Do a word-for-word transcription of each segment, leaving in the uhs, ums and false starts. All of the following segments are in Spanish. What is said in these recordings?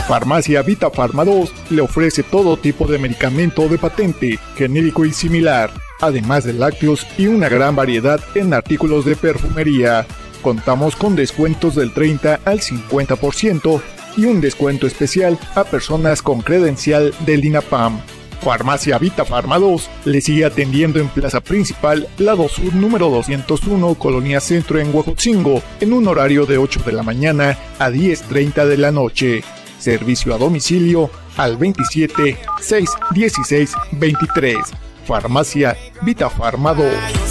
Farmacia Vita Pharma dos le ofrece todo tipo de medicamento de patente, genérico y similar, además de lácteos y una gran variedad en artículos de perfumería. Contamos con descuentos del treinta al cincuenta por ciento y un descuento especial a personas con credencial del INAPAM. Farmacia Vita Pharma dos le sigue atendiendo en Plaza Principal, Lado Sur número doscientos uno, Colonia Centro en Huejotzingo, en un horario de ocho de la mañana a diez treinta de la noche. Servicio a domicilio al veintisiete, seis dieciséis, veintitrés. Farmacia Vita Pharma dos.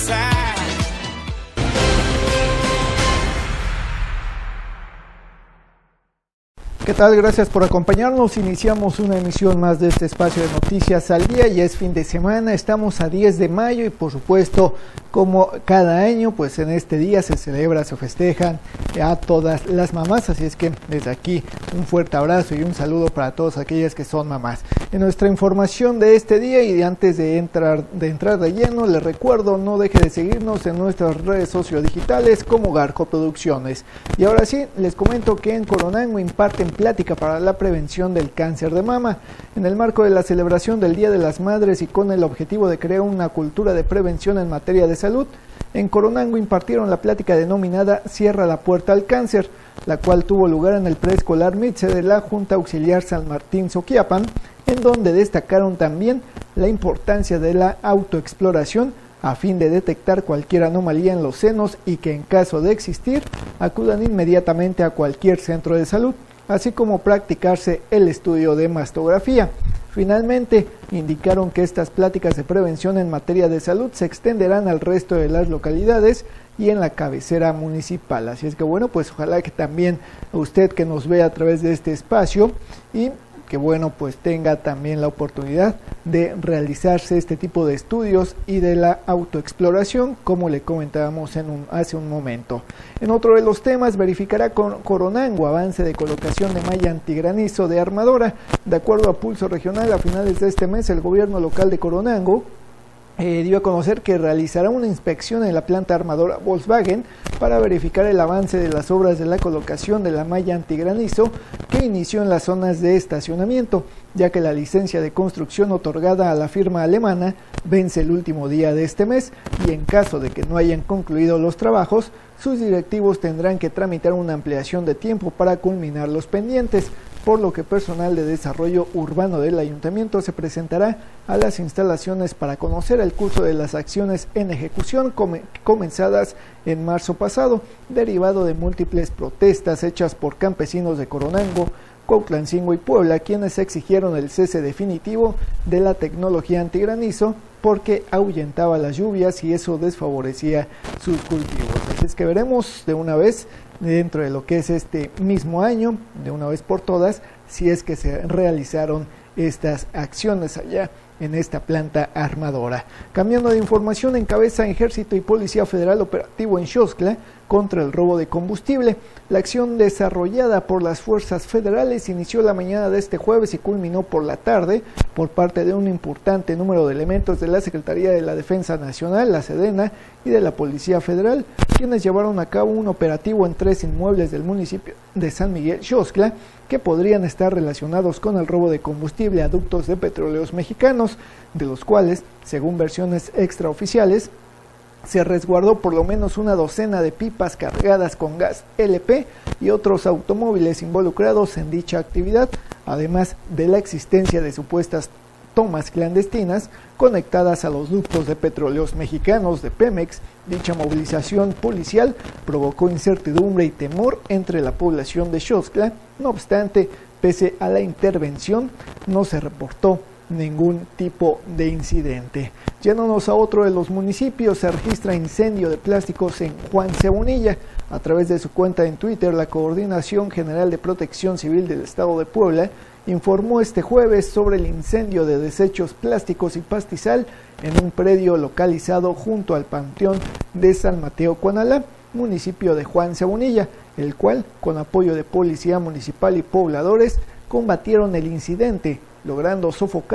¿Qué tal? Gracias por acompañarnos. Iniciamos una emisión más de este espacio de Noticias al Día. Ya es fin de semana, estamos a diez de mayo y por supuesto, como cada año, pues en este día se celebra, se festejan a todas las mamás. Así es que desde aquí un fuerte abrazo y un saludo para todas aquellas que son mamás. En nuestra información de este día y antes de entrar de entrar de lleno, les recuerdo, no deje de seguirnos en nuestras redes sociodigitales como Garco Producciones. Y ahora sí, les comento que en Coronango imparten plática para la prevención del cáncer de mama. En el marco de la celebración del Día de las Madres y con el objetivo de crear una cultura de prevención en materia de salud, en Coronango impartieron la plática denominada Cierra la puerta al cáncer, la cual tuvo lugar en el preescolar Mitze de la Junta Auxiliar San Martín Soquiapan, en donde destacaron también la importancia de la autoexploración a fin de detectar cualquier anomalía en los senos y que en caso de existir acudan inmediatamente a cualquier centro de salud, así como practicarse el estudio de mastografía. Finalmente, indicaron que estas pláticas de prevención en materia de salud se extenderán al resto de las localidades y en la cabecera municipal. Así es que bueno, pues ojalá que también usted que nos ve a través de este espacio y que bueno, pues tenga también la oportunidad de realizarse este tipo de estudios y de la autoexploración, como le comentábamos en un, hace un momento. En otro de los temas, verificará con Coronango avance de colocación de malla antigranizo de armadora. De acuerdo a Pulso Regional, a finales de este mes, el gobierno local de Coronango Eh, dio a conocer que realizará una inspección en la planta armadora Volkswagen para verificar el avance de las obras de la colocación de la malla antigranizo que inició en las zonas de estacionamiento, ya que la licencia de construcción otorgada a la firma alemana vence el último día de este mes y en caso de que no hayan concluido los trabajos, sus directivos tendrán que tramitar una ampliación de tiempo para culminar los pendientes, por lo que personal de desarrollo urbano del ayuntamiento se presentará a las instalaciones para conocer el curso de las acciones en ejecución comenzadas en marzo pasado, derivado de múltiples protestas hechas por campesinos de Coronango, Cuautlancingo y Puebla, quienes exigieron el cese definitivo de la tecnología antigranizo porque ahuyentaba las lluvias y eso desfavorecía sus cultivos. Así es que veremos de una vez, dentro de lo que es este mismo año, de una vez por todas, si es que se realizaron estas acciones allá en esta planta armadora. Cambiando de información, encabeza Ejército y Policía Federal operativo en Xoxtla contra el robo de combustible. La acción desarrollada por las fuerzas federales inició la mañana de este jueves y culminó por la tarde por parte de un importante número de elementos de la Secretaría de la Defensa Nacional, la Sedena, y de la Policía Federal, quienes llevaron a cabo un operativo en tres inmuebles del municipio de San Miguel Xoxtla que podrían estar relacionados con el robo de combustible a ductos de petróleos mexicanos, de los cuales, según versiones extraoficiales, se resguardó por lo menos una docena de pipas cargadas con gas L P y otros automóviles involucrados en dicha actividad, además de la existencia de supuestas tomas clandestinas conectadas a los ductos de petróleos mexicanos de Pemex. Dicha movilización policial provocó incertidumbre y temor entre la población de Xoxtla. No obstante, pese a la intervención, no se reportó ningún tipo de incidente. Yéndonos a otro de los municipios, se registra incendio de plásticos en Juan Cebonilla. A través de su cuenta en Twitter, la Coordinación General de Protección Civil del Estado de Puebla informó este jueves sobre el incendio de desechos plásticos y pastizal en un predio localizado junto al Panteón de San Mateo Cuanalá, municipio de Juan Cebonilla, el cual, con apoyo de Policía Municipal y pobladores, combatieron el incidente, logrando sofocarlo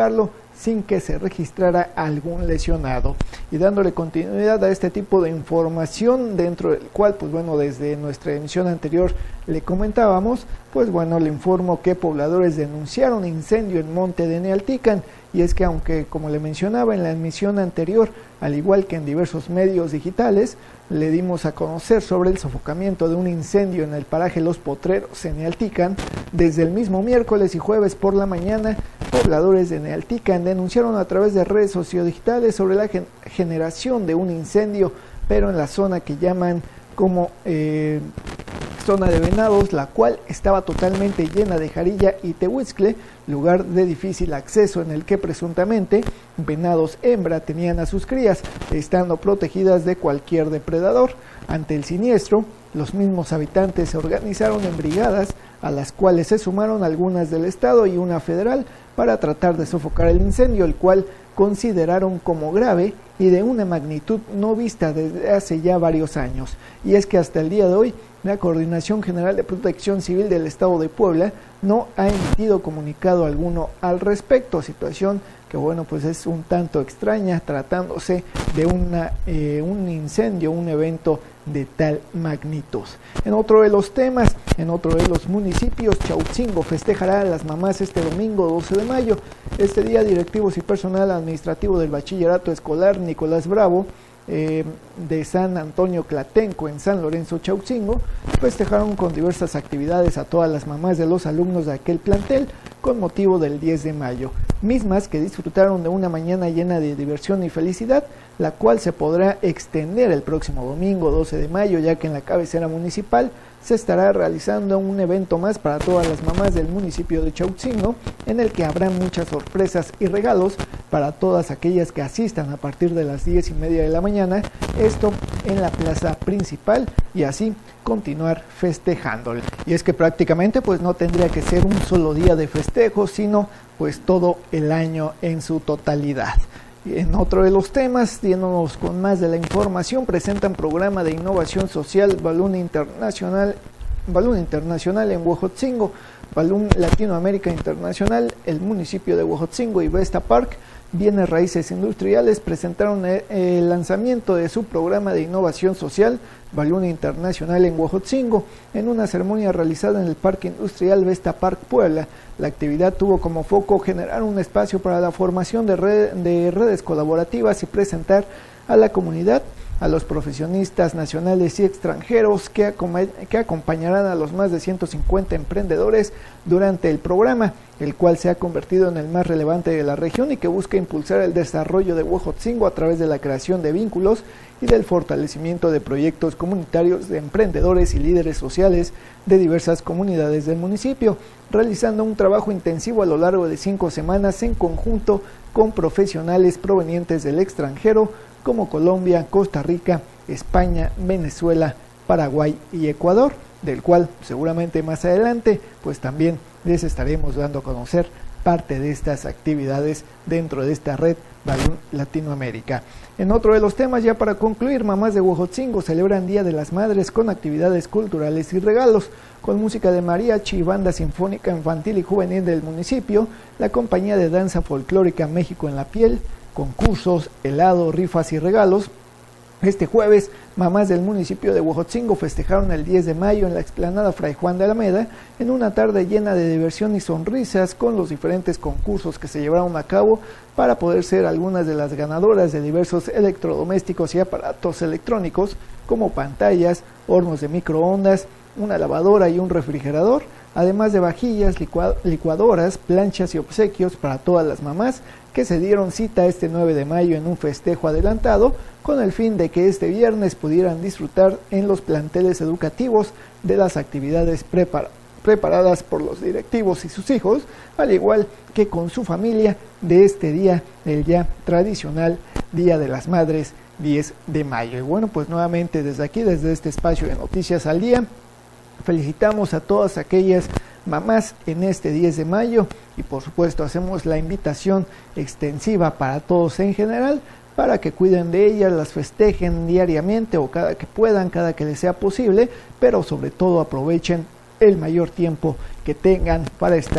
sin que se registrara algún lesionado. Y dándole continuidad a este tipo de información, dentro del cual, pues bueno, desde nuestra emisión anterior le comentábamos, pues bueno, le informo que pobladores denunciaron incendio en Monte de Nealtican. Y es que aunque, como le mencionaba en la emisión anterior, al igual que en diversos medios digitales, le dimos a conocer sobre el sofocamiento de un incendio en el paraje Los Potreros en Nealtican, desde el mismo miércoles y jueves por la mañana, pobladores de Nealtican denunciaron a través de redes sociodigitales sobre la gen generación de un incendio, pero en la zona que llaman como eh, zona de venados, la cual estaba totalmente llena de jarilla y tehuizcle, lugar de difícil acceso en el que presuntamente venados hembra tenían a sus crías, estando protegidas de cualquier depredador. Ante el siniestro, los mismos habitantes se organizaron en brigadas, a las cuales se sumaron algunas del estado y una federal, para tratar de sofocar el incendio, el cual consideraron como grave y de una magnitud no vista desde hace ya varios años. Y es que hasta el día de hoy, la Coordinación General de Protección Civil del Estado de Puebla no ha emitido comunicado alguno al respecto, situación que bueno, pues es un tanto extraña tratándose de una, eh, un incendio, un evento de tal magnitud. En otro de los temas, en otro de los municipios, Chautzingo festejará a las mamás este domingo doce de mayo. Este día, directivos y personal administrativo del Bachillerato Escolar Nicolás Bravo Eh, de San Antonio Tlatenco en San Lorenzo Chautzingo festejaron con diversas actividades a todas las mamás de los alumnos de aquel plantel con motivo del diez de mayo, mismas que disfrutaron de una mañana llena de diversión y felicidad, la cual se podrá extender el próximo domingo doce de mayo, ya que en la cabecera municipal se estará realizando un evento más para todas las mamás del municipio de Chautzingo, en el que habrá muchas sorpresas y regalos para todas aquellas que asistan a partir de las diez y media de la mañana, esto en la plaza principal, y así continuar festejándole. Y es que prácticamente pues no tendría que ser un solo día de festejo, sino pues todo el año en su totalidad. En otro de los temas, yéndonos con más de la información, presentan programa de innovación social Balloon Internacional, Balloon Internacional en Huejotzingo, Balloon Latinoamérica Internacional, el municipio de Huejotzingo y Vesta Park, Bienes Raíces Industriales presentaron el lanzamiento de su programa de innovación social Balloon Internacional en Huejotzingo en una ceremonia realizada en el Parque Industrial Vesta Park Puebla. La actividad tuvo como foco generar un espacio para la formación de, red, de redes colaborativas y presentar a la comunidad a los profesionistas nacionales y extranjeros que, que acompañarán a los más de ciento cincuenta emprendedores durante el programa, el cual se ha convertido en el más relevante de la región y que busca impulsar el desarrollo de Huejotzingo a través de la creación de vínculos y del fortalecimiento de proyectos comunitarios de emprendedores y líderes sociales de diversas comunidades del municipio, realizando un trabajo intensivo a lo largo de cinco semanas en conjunto con profesionales provenientes del extranjero, como Colombia, Costa Rica, España, Venezuela, Paraguay y Ecuador, del cual seguramente más adelante pues también les estaremos dando a conocer parte de estas actividades dentro de esta red Balloon Latinoamérica. En otro de los temas, ya para concluir, mamás de Huejotzingo celebran Día de las Madres con actividades culturales y regalos. Con música de mariachi y banda sinfónica infantil y juvenil del municipio, la compañía de danza folclórica México en la Piel, concursos, helado, rifas y regalos. Este jueves, mamás del municipio de Huejotzingo festejaron el diez de mayo en la explanada Fray Juan de Alameda, en una tarde llena de diversión y sonrisas con los diferentes concursos que se llevaron a cabo para poder ser algunas de las ganadoras de diversos electrodomésticos y aparatos electrónicos como pantallas, hornos de microondas, una lavadora y un refrigerador, además de vajillas, licuadoras, planchas y obsequios para todas las mamás que se dieron cita este nueve de mayo en un festejo adelantado con el fin de que este viernes pudieran disfrutar en los planteles educativos de las actividades prepar preparadas por los directivos y sus hijos, al igual que con su familia de este día, el ya tradicional Día de las Madres, diez de mayo. Y bueno, pues nuevamente desde aquí, desde este espacio de Noticias al Día, felicitamos a todas aquellas mamás en este diez de mayo y por supuesto hacemos la invitación extensiva para todos en general para que cuiden de ellas, las festejen diariamente o cada que puedan, cada que les sea posible, pero sobre todo aprovechen el mayor tiempo que tengan para estar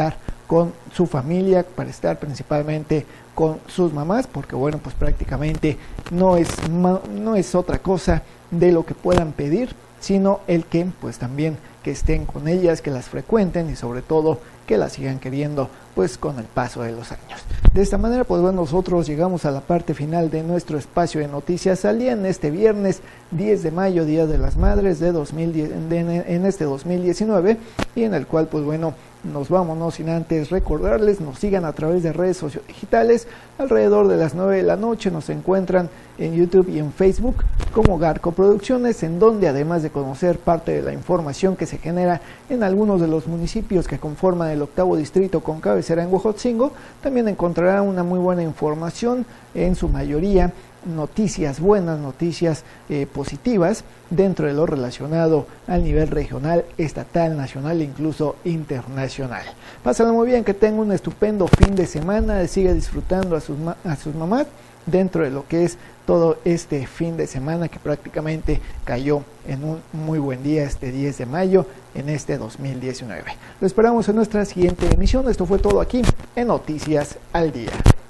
con su familia, para estar principalmente con sus mamás, porque bueno, pues prácticamente no es, no es otra cosa de lo que puedan pedir, sino el que pues también que estén con ellas, que las frecuenten y sobre todo que las sigan queriendo pues con el paso de los años. De esta manera pues bueno, nosotros llegamos a la parte final de nuestro espacio de noticias al día en este viernes diez de mayo, Día de las Madres de dos mil diez, de, en este dos mil diecinueve, y en el cual pues bueno, nos vamos no sin antes recordarles, nos sigan a través de redes sociodigitales. Alrededor de las nueve de la noche nos encuentran en YouTube y en Facebook como Garco Producciones, en donde además de conocer parte de la información que se genera en algunos de los municipios que conforman el octavo distrito con cabecera en Huejotzingo, también encontrará una muy buena información, en su mayoría noticias buenas, noticias eh, positivas dentro de lo relacionado al nivel regional, estatal, nacional e incluso internacional. Pásenlo muy bien, que tengan un estupendo fin de semana, siga disfrutando a sus, a sus mamás dentro de lo que es todo este fin de semana que prácticamente cayó en un muy buen día, este diez de mayo en este dos mil diecinueve. Lo esperamos en nuestra siguiente emisión. Esto fue todo aquí en Noticias al Día.